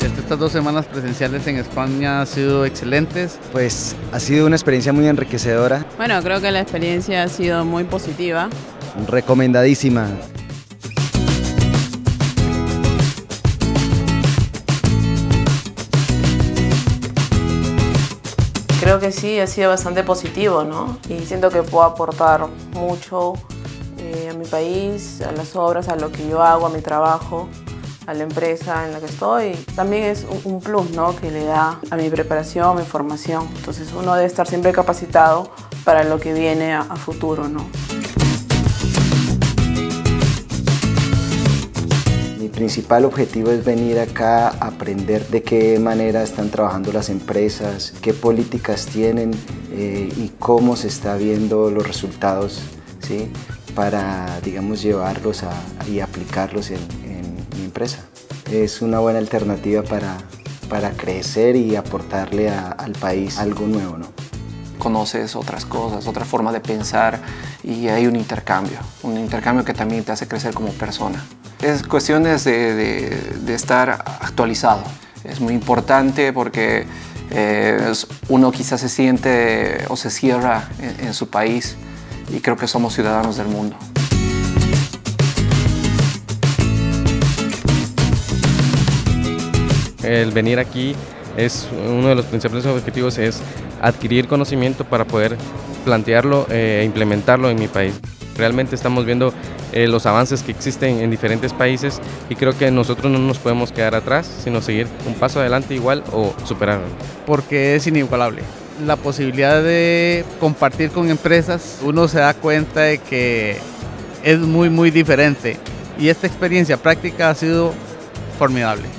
Estas 2 semanas presenciales en España han sido excelentes. Pues ha sido una experiencia muy enriquecedora. Bueno, creo que la experiencia ha sido muy positiva. Recomendadísima. Creo que sí, ha sido bastante positivo, ¿no? Y siento que puedo aportar mucho a mi país, a las obras, a lo que yo hago, a mi trabajo, a la empresa en la que estoy. También es un plus, ¿no?, que le da a mi preparación, a mi formación. Entonces uno debe estar siempre capacitado para lo que viene a futuro, ¿no? Mi principal objetivo es venir acá a aprender de qué manera están trabajando las empresas, qué políticas tienen y cómo se está viendo los resultados, ¿sí?, para, digamos, llevarlos y aplicarlos en mi empresa. Es una buena alternativa para crecer y aportarle al país algo nuevo, ¿no? Conoces otras cosas, otra forma de pensar y hay un intercambio que también te hace crecer como persona. Es cuestiones de estar actualizado. Es muy importante porque uno quizás se siente o se cierra en su país y creo que somos ciudadanos del mundo. El venir aquí es uno de los principales objetivos, es adquirir conocimiento para poder plantearlo e implementarlo en mi país. Realmente estamos viendo los avances que existen en diferentes países y creo que nosotros no nos podemos quedar atrás, sino seguir un paso adelante igual o superarlo. Porque es inigualable. La posibilidad de compartir con empresas, uno se da cuenta de que es muy diferente y esta experiencia práctica ha sido formidable.